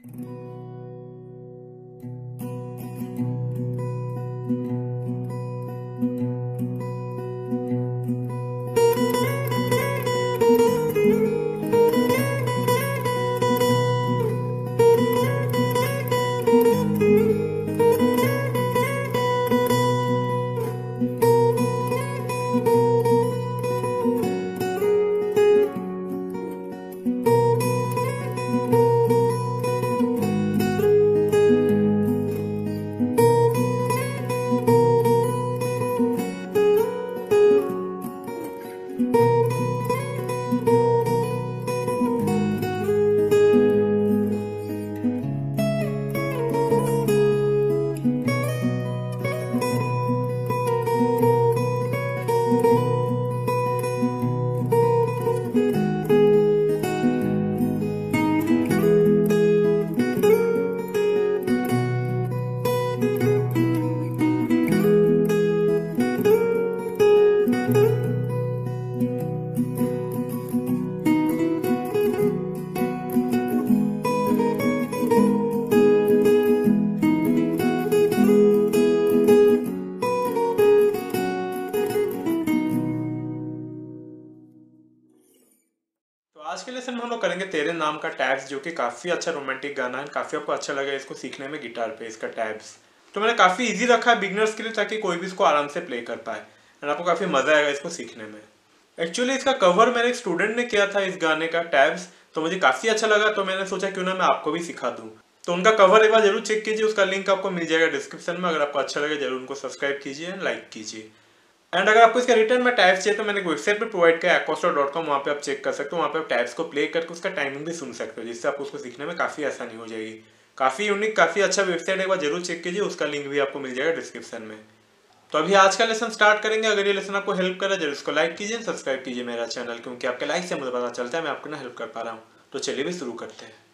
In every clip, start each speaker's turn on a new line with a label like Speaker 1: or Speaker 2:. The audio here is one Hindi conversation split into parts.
Speaker 1: आज के लेसन में हम लोग करेंगे तेरे नाम का टैब्स, जो कि काफ़ी अच्छा रोमांटिक गाना है। काफ़ी आपको अच्छा लगा इसको सीखने में गिटार पे इसका टैब्स। तो मैंने काफ़ी इजी रखा है बिगनर्स के लिए, ताकि कोई भी इसको आराम से प्ले कर पाए एंड आपको काफ़ी मज़ा आएगा इसको सीखने में। एक्चुअली इसका कवर मेरे एक स्टूडेंट ने किया था इस गाने का टैब्स, तो मुझे काफ़ी अच्छा लगा, तो मैंने सोचा क्यों ना मैं आपको भी सिखा दूँ। तो उनका कवर एक बार जरूर चेक कीजिए, उसका लिंक आपको मिल जाएगा डिस्क्रिप्शन में। अगर आपको अच्छा लगे जरूर उनको सब्सक्राइब कीजिए एंड लाइक कीजिए। एंड अगर आपको इसका रिटर्न में टैब्स चाहिए तो मैंने एक वेबसाइट पे प्रोवाइड किया acoustic.com, वहाँ पे आप चेक कर सकते हो। वहाँ पे आप टैब्स को प्ले करके उसका टाइमिंग भी सुन सकते हो, जिससे आपको उसको सीखने में काफ़ी आसानी हो जाएगी। काफ़ी यूनिक, काफ़ी अच्छा वेबसाइट है, एक बार जरूर चेक कीजिए, उसका लिंक भी आपको मिल जाएगा डिस्क्रिप्शन में। तो अभी आज का लेसन स्टार्ट करेंगे। अगर ये लेसन आपको हेल्प करे जरूर इसको लाइक कीजिए, सब्सक्राइब कीजिए मेरा चैनल, क्योंकि आपके लाइक से मुझे पता चलता है मैं आपको ना हेल्प कर पा रहा हूँ। तो चलिए भी शुरू करते हैं।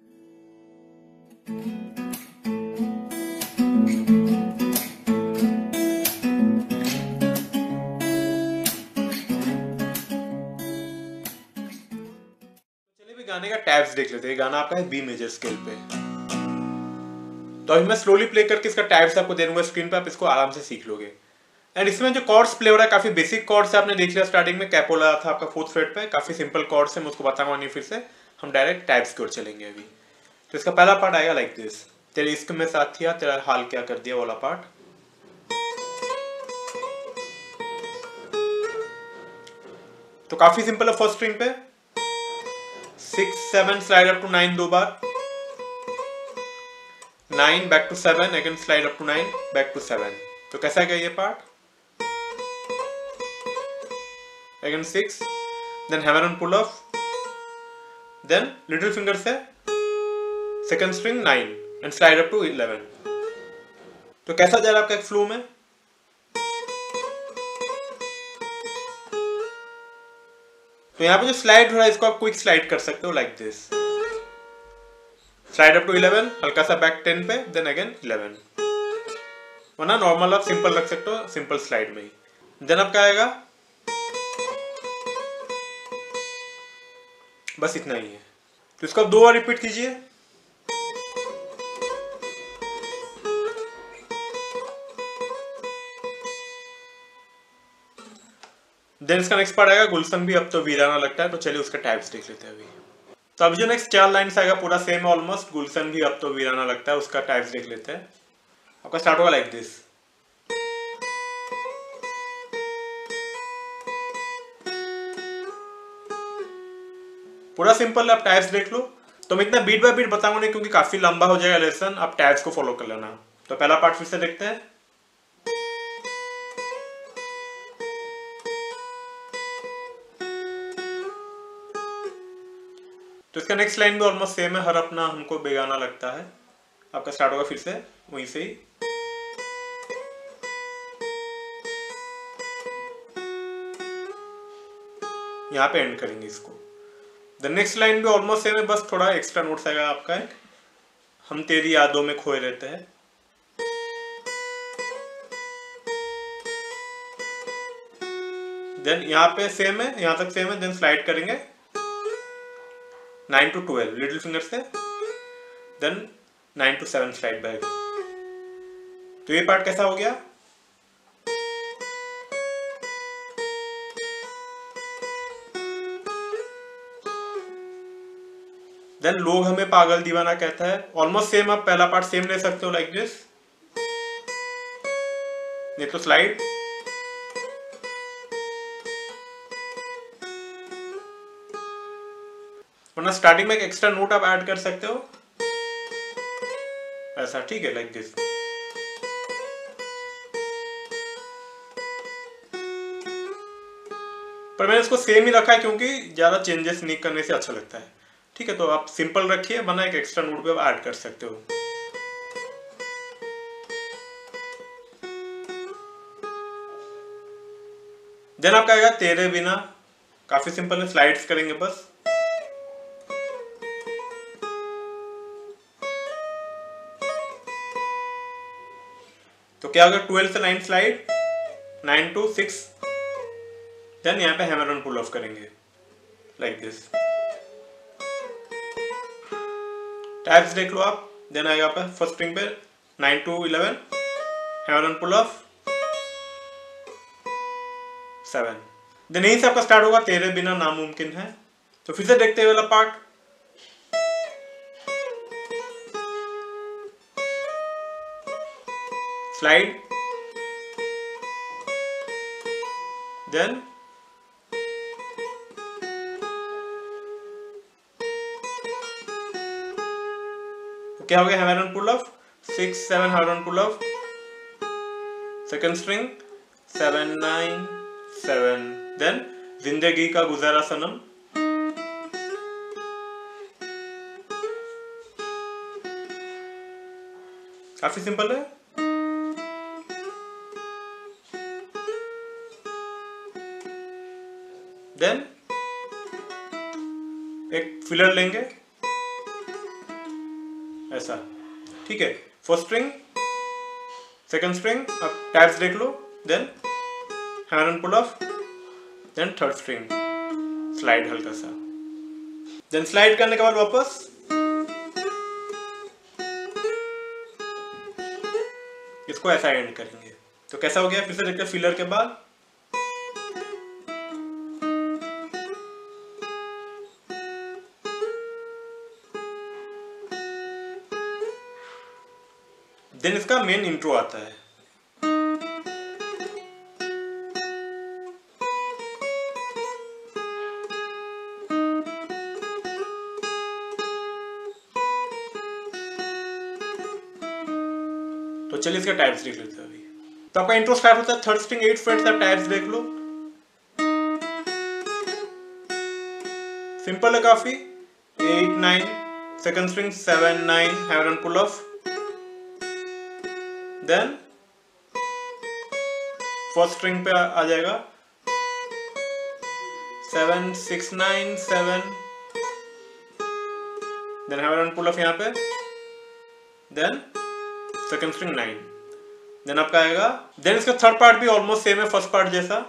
Speaker 1: गाने का टैब्स देख लेते हैं। गाना आपका है बी मेजर स्केल पे। तो अभी मैं स्लोली प्ले करके इसका टैब्स आपको दे दूंगा स्क्रीन पे, आप इसको आराम से सीख लोगे। एंड इसमें जो कॉर्ड्स प्ले हो रहा है काफी बेसिक कॉर्ड्स है, आपने देख लिया स्टार्टिंग में कैपोला था आपका 4th फ्रेट पे, काफी सिंपल कॉर्ड्स है, मैं उसको बताऊंगा नहीं फिर से। हम डायरेक्ट टैब्स की ओर चलेंगे अभी। तो इसका पहला पार्ट आएगा लाइक दिस, तेरे इश्क में साथिया तेरा हाल क्या कर दिया वाला पार्ट। तो काफी सिंपल है। फर्स्ट स्ट्रिंग पे 6 7 स्लाइड अप टू 9 दो बार, 9 back to 7 again slide up to 9 back to 7। तो कैसा गया ये part? Again 6 then hammer on pull off, then little finger से second string 9 and slide up to 11। तो कैसा जा रहा है आपका एक फ्लो में? तो यहाँ पे जो स्लाइड हो रहा है इसको आप क्विक स्लाइड कर सकते हो like this, slide up to 11, हल्का सा बैक 10 पे, देन अगेन 11। वरना नॉर्मल आप सिंपल रख सकते हो, सिंपल स्लाइड में ही। देन आपका आएगा, बस इतना ही है। तो इसको आप 2 बार रिपीट कीजिए। देन इसका नेक्स्ट पार्ट आएगा गुलशन भी अब तो वीराना लगता है। तो चलिए उसका टाइप्स देख लेते हैं अभी। तो अभी जो नेक्स्ट 4 लाइन्स आएगा पूरा सेम है ऑलमोस्ट, गुलशन भी अब तो वीराना लगता है, उसका टाइप्स देख लेते हैं। आपका स्टार्ट होगा लाइक दिस, पूरा सिंपल है, आप टाइप्स देख लो। तो मैं इतना बीट बाय बीट बताऊंगा नहीं, क्योंकि काफी लंबा हो जाएगा लेसन, आप टाइप्स को फॉलो कर लेना। तो पहला पार्ट फिर से देखते हैं। तो इसका नेक्स्ट लाइन भी ऑलमोस्ट सेम है, हर अपना हमको बेगाना लगता है। आपका स्टार्ट होगा फिर से वहीं से ही, यहाँ पे एंड करेंगे इसको। द नेक्स्ट लाइन भी ऑलमोस्ट सेम है, बस थोड़ा एक्स्ट्रा नोट्स आएगा आपका एक, हम तेरी यादों में खोए रहते हैं। देन यहाँ पे सेम है, यहाँ तक सेम है, देन स्लाइड करेंगे 9 to 12 लिटिल फिंगर से, देन 9 to 7 स्लाइड बैक। तो ये पार्ट कैसा हो गया? देन लोग हमें पागल दीवाना कहता है। ऑलमोस्ट सेम, आप पहला पार्ट सेम ले सकते हो लाइक दिस, नहीं तो स्लाइड, वरना स्टार्टिंग में एक एक्स्ट्रा नोट आप ऐड कर सकते हो ऐसा, ठीक है, लाइक दिस। पर मैंने इसको सेम ही रखा है क्योंकि ज्यादा चेंजेस नहीं करने से अच्छा लगता है, ठीक है। तो आप सिंपल रखिए, वरना एक एक्स्ट्रा नोट पे आप ऐड कर सकते हो। देन आपका आएगा तेरे बिना, काफी सिंपल है, स्लाइड्स करेंगे बस। तो क्या होगा? 12 से 9 स्लाइड, 9 to 6, देन यहाँ पे हैमर ऑन पुल ऑफ करेंगे लाइक दिस। टैब्स देख लो आप, देन आएगा आपका फर्स्ट स्ट्रिंग पे 9 to 11, hammer on pull off 7। Then यहीं से आपका स्टार्ट होगा तेरे बिना नामुमकिन है। तो फिर से देखते हैं वाला पार्ट। स्लाइड, देन क्या हो गया? Hammer on pull off 6 7, hammer on pull off second string 7 9 7, then जिंदगी का गुजारा सनम, काफी सिंपल है। देन एक फिलर लेंगे ऐसा, ठीक है। फर्स्ट स्ट्रिंग, सेकंड स्ट्रिंग, अब टैब्स देख लो, then hammer on pull off, then third string, slide हल्का सा, देन स्लाइड करने के बाद वापस इसको ऐसा एंड करेंगे। तो कैसा हो गया? फिर से देखते हैं फिलर के बाद। देन इसका मेन इंट्रो आता है। तो चलिए इसका टाइप्स देख लेते हैं अभी। तो आपका इंट्रो स्टार्ट होता है थर्ड स्ट्रिंग 8 फ्रेट्स, आप टाइप्स देख लो, सिंपल है काफी। 8 9, second string 7 9, hammer on pull off, then first string पे आ जाएगा 7 6 9 7, then hammer on pull off यहाँ पे, देन सेकंड स्ट्रिंग 9, देन आपका आएगा। देन इसका थर्ड पार्ट भी ऑलमोस्ट सेम है फर्स्ट पार्ट जैसा,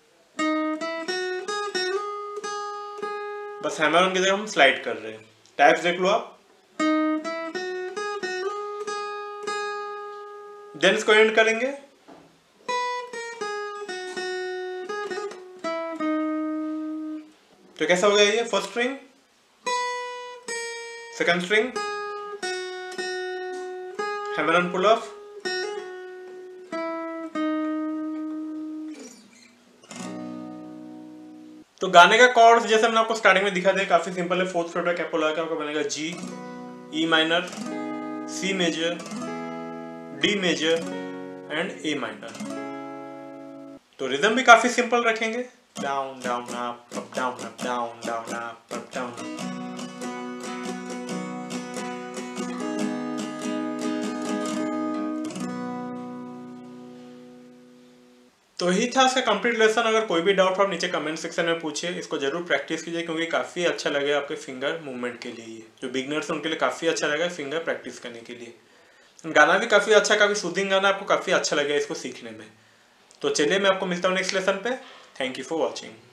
Speaker 1: बस हैमर ऑन की जगह हम स्लाइड कर रहे हैं। टाइप्स देख लो आप, देन इसको एंड करेंगे। तो कैसा हो गया ये? First string, second string, hammer on pull off, तो गाने का कॉर्ड्स जैसे मैंने आपको स्टार्टिंग में दिखा दिया, काफी सिंपल है। फोर्थ फ्रेट का कैपोला का आपका बनेगा G, E minor, C major, D major and A minor. तो रिदम भी काफी सिंपल रखेंगे, down down up down up down down up down up. तो यही था इसका कंप्लीट लेसन। अगर कोई भी डाउट हो आप नीचे कमेंट सेक्शन में पूछिए, इसको जरूर प्रैक्टिस कीजिए क्योंकि काफ़ी अच्छा लगेगा आपके फिंगर मूवमेंट के लिए। जो बिगनर्स हैं उनके लिए काफ़ी अच्छा लगेगा फिंगर प्रैक्टिस करने के लिए। गाना भी काफ़ी अच्छा, काफ़ी सूदिंग गाना, आपको काफ़ी अच्छा लगेगा इसको सीखने में। तो चलिए मैं आपको मिलता हूँ नेक्स्ट लेसन पे। Thank you for watching.